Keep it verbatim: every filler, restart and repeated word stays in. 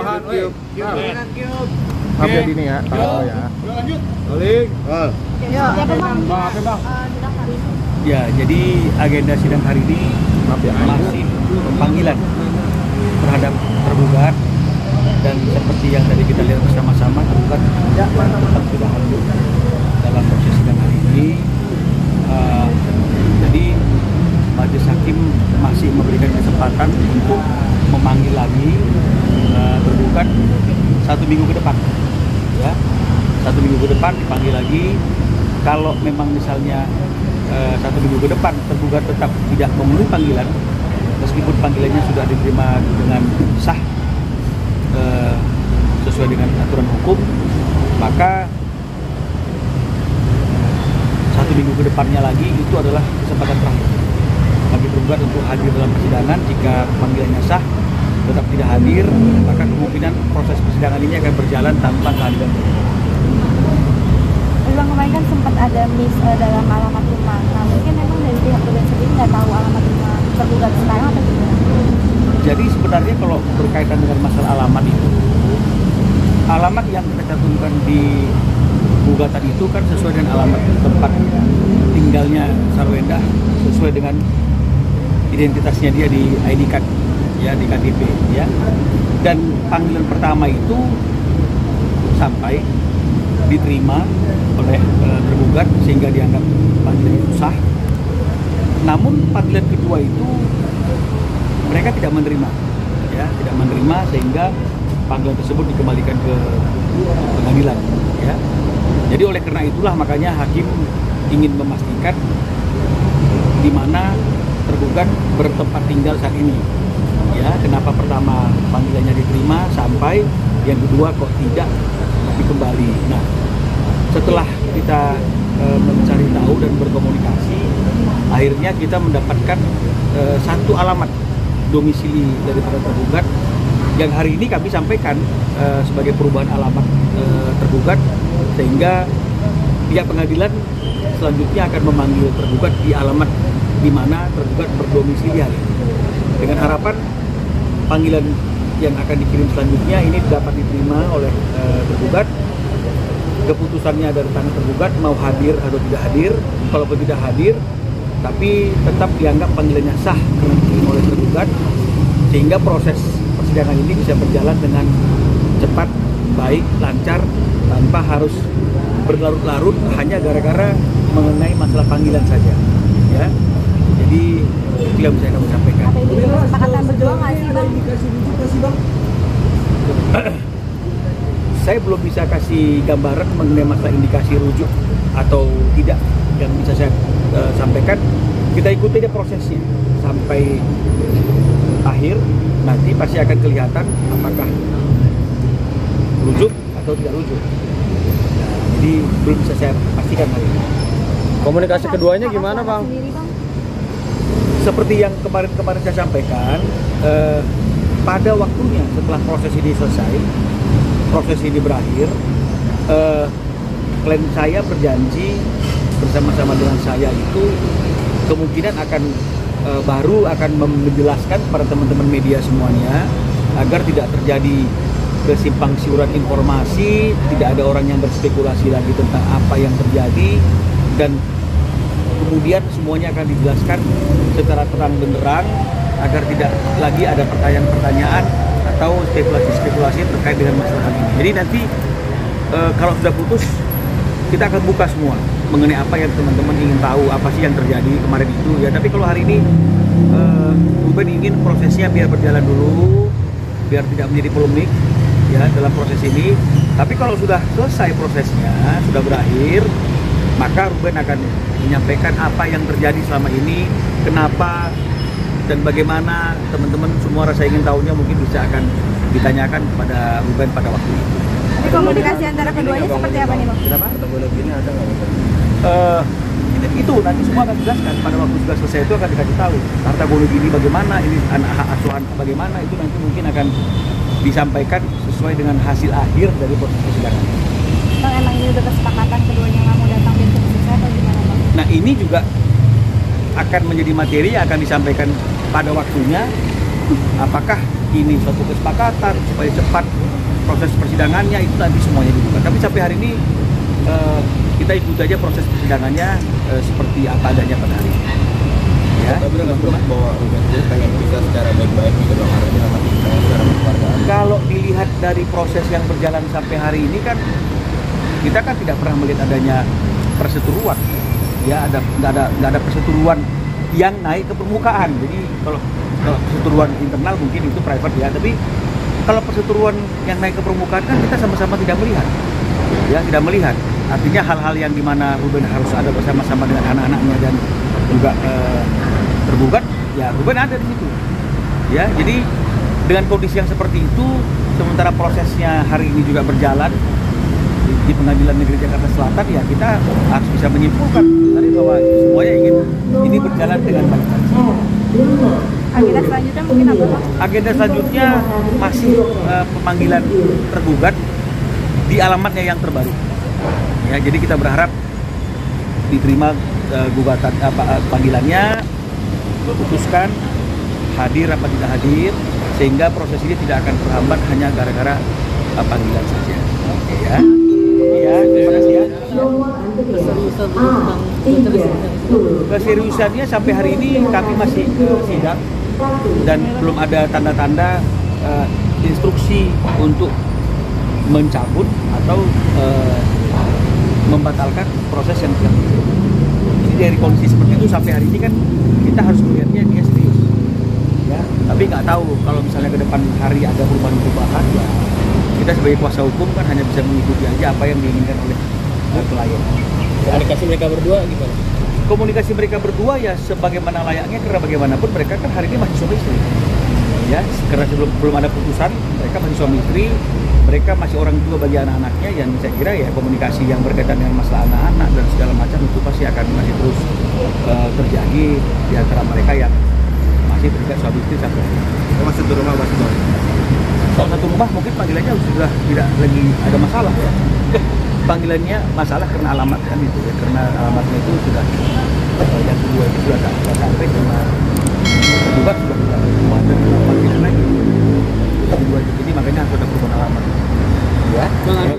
Cube. Maaf ya Dini ya, tahu ya. Lanjut. Balik. Ya, Ya, jadi agenda sidang hari ini Maaf ya. masih pemanggilan terhadap tergugat, dan seperti yang tadi kita lihat bersama-sama, tergugat tetap sudah hadir dalam proses sidang hari ini. Uh, jadi majelis hakim masih memberikan kesempatan untuk memanggil lagi uh, tergugat satu minggu ke depan, ya satu minggu ke depan dipanggil lagi. Kalau memang misalnya uh, satu minggu ke depan tergugat tetap tidak memenuhi panggilan, meskipun panggilannya sudah diterima dengan sah uh, sesuai dengan aturan hukum, maka satu minggu ke depannya lagi itu adalah kesempatan terakhir bagi tergugat untuk hadir dalam persidangan. Jika panggilannya sah tetap tidak hadir, maka kemungkinan proses persidangan ini akan berjalan tanpa kehadiran. Bang, kemarin kan sempat ada miss uh, dalam alamat rumah. Nah, mungkin memang dari pihak tergugat sendiri nggak tahu alamat rumah tergugat sekarang atau gimana? Jadi sebenarnya kalau berkaitan dengan masalah alamat itu, alamat yang kita cantumkan di gugatan itu kan sesuai dengan alamat tempat tinggalnya Sarwenda, sesuai dengan identitasnya dia di I D card, ya, di K T P, ya. Dan panggilan pertama itu sampai diterima oleh uh, tergugat sehingga dianggap panggilan itu sah. Namun panggilan kedua itu mereka tidak menerima, ya, tidak menerima sehingga panggilan tersebut dikembalikan ke pengadilan, ya. Jadi oleh karena itulah makanya hakim ingin memastikan di mana tergugat bertempat tinggal saat ini. Ya, kenapa pertama panggilannya diterima sampai yang kedua kok tidak tapi kembali. Nah, setelah kita e, mencari tahu dan berkomunikasi, akhirnya kita mendapatkan e, satu alamat domisili daripada tergugat yang hari ini kami sampaikan e, sebagai perubahan alamat e, tergugat, sehingga pihak pengadilan selanjutnya akan memanggil tergugat di alamat di mana tergugat berdomisili hari ini. Dengan harapan panggilan yang akan dikirim selanjutnya ini dapat diterima oleh e, tergugat. Keputusannya dari tangan tergugat mau hadir atau tidak hadir. Kalaupun tidak hadir, tapi tetap dianggap panggilannya sah karena dikirim oleh tergugat, sehingga proses persidangan ini bisa berjalan dengan cepat, baik, lancar, tanpa harus berlarut-larut hanya gara-gara mengenai masalah panggilan saja, ya. Jadi itu yang bisa kami sampaikan. Apa ini kesepakatan berdua nggak sih, Bang? Saya belum bisa kasih gambaran mengenai masalah indikasi rujuk atau tidak. Yang bisa saya uh, sampaikan, kita ikuti aja prosesnya sampai akhir, nanti pasti akan kelihatan apakah rujuk atau tidak rujuk. Nah, jadi belum bisa saya pastikan hari ini. Komunikasi keduanya gimana, Bang? Seperti yang kemarin-kemarin saya sampaikan, eh, pada waktunya setelah proses ini selesai, proses ini berakhir, eh, klien saya berjanji bersama-sama dengan saya itu kemungkinan akan eh, baru akan menjelaskan kepada teman-teman media semuanya agar tidak terjadi kesimpang siuran informasi, tidak ada orang yang berspekulasi lagi tentang apa yang terjadi, dan kemudian semuanya akan dijelaskan secara terang benderang agar tidak lagi ada pertanyaan-pertanyaan atau spekulasi-spekulasi terkait dengan masalah ini. Jadi nanti e, kalau sudah putus, kita akan buka semua mengenai apa yang teman-teman ingin tahu, apa sih yang terjadi kemarin itu, ya. Tapi kalau hari ini e, Ruben ingin prosesnya biar berjalan dulu, biar tidak menjadi polemik, ya, dalam proses ini. Tapi kalau sudah selesai prosesnya, sudah berakhir, maka Ruben akan menyampaikan apa yang terjadi selama ini, kenapa dan bagaimana. Teman-teman semua rasa ingin tahunya mungkin bisa akan ditanyakan kepada Ruben pada waktu itu. Tapi komunikasi antara keduanya seperti apa nih, Bang? Kenapa? Ini ada nggak? Uh, itu nanti semua akan dijelaskan pada waktu sudah selesai, itu akan dikasih tahu. Harta gono gini bagaimana, ini anak hak asuhan bagaimana, itu nanti mungkin akan disampaikan sesuai dengan hasil akhir dari proses persidangan. Bang, emang ini udah kesepakatan keduanya nggak mau datang di selesai atau gimana, Bang? Nah, ini juga akan menjadi materi yang akan disampaikan pada waktunya, apakah ini suatu kesepakatan supaya cepat proses persidangannya, itu nanti semuanya dibuka. Tapi sampai hari ini eh, kita ikuti aja proses persidangannya eh, seperti apa adanya pada hari ini. Ya, tapi dengan bahwa Ruben itu pengen bisa secara baik-baik gitu dong, artinya masih secara keluargaan. Kalau dilihat dari proses yang berjalan sampai hari ini kan kita kan tidak pernah melihat adanya perseteruan, ya ada nggak ada nggak ada perseteruan yang naik ke permukaan. Jadi kalau kalau perseteruan internal mungkin itu private ya, tapi kalau perseteruan yang naik ke permukaan kan kita sama-sama tidak melihat, ya tidak melihat. Artinya hal-hal yang dimana Ruben harus ada bersama-sama dengan anak-anaknya dan juga eh, tergugat, ya Ruben ada di situ. Ya, jadi dengan kondisi yang seperti itu, sementara prosesnya hari ini juga berjalan di, di Pengadilan Negeri Jakarta Selatan, ya kita harus bisa menyimpulkan tadi bahwa semuanya ingin ini berjalan dengan baik. Agenda selanjutnya mungkin apa Pak? Agenda selanjutnya masih uh, pemanggilan tergugat di alamatnya yang terbaru. Ya, jadi kita berharap diterima uh, gugatan apa uh, panggilannya, putuskan hadir apa tidak hadir, sehingga proses ini tidak akan terhambat hanya gara-gara uh, panggilan saja. Oke ya. Ya, terima kasih ya. Keseriusannya sampai hari ini kami masih uh, sidang dan belum ada tanda-tanda uh, instruksi untuk mencabut atau uh, membatalkan proses yang sedang berjalan. Jadi dari kondisi seperti itu sampai hari ini kan kita harus melihatnya dia serius, ya. Tapi nggak tahu kalau misalnya ke depan hari ada perubahan-perubahan, ya kita sebagai kuasa hukum kan hanya bisa mengikuti aja apa yang diinginkan oleh uh, klien. Komunikasi mereka berdua gimana? Komunikasi mereka berdua ya sebagaimana layaknya, karena bagaimanapun mereka kan hari ini masih suami istri, ya. Karena sebelum belum ada putusan, mereka masih suami istri. Mereka masih orang tua bagi anak-anaknya, yang saya kira ya komunikasi yang berkaitan dengan masalah anak-anak dan segala macam itu pasti akan masih terus uh, terjadi di antara mereka yang masih terikat suami istri sampai hari ini. Masih satu rumah, masih rumah. Kalau satu rumah mungkin panggilannya sudah tidak lagi ada masalah ya. Panggilannya masalah karena alamat kan itu ya, karena alamatnya itu sudah uh, yang kedua itu sudah sudah sampai karena tergugat sudah tidak ada panggilan lagi. Kedua itu, jadi makanya harus ada perubahan alamat. Ya.